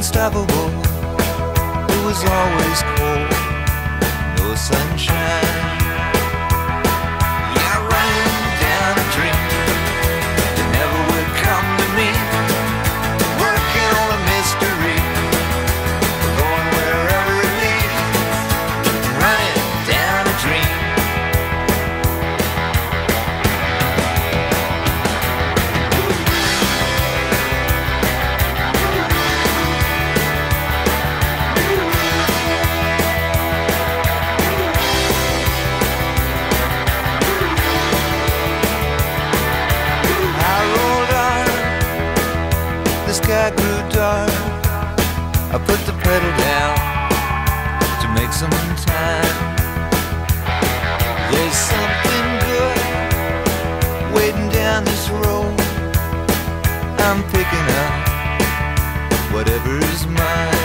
unstoppable. It was always cold, no sunshine. Yeah, running down a dream that never would come to me. Working on a mystery, going wherever it leads. Running down a dream. The sky grew dark. I put the pedal down to make some time. There's something good waiting down this road. I'm picking up whatever is mine.